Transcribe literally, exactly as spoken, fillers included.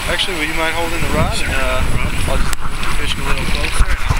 Actually, would you mind holding the rod? And, uh, I'll just fish a little closer.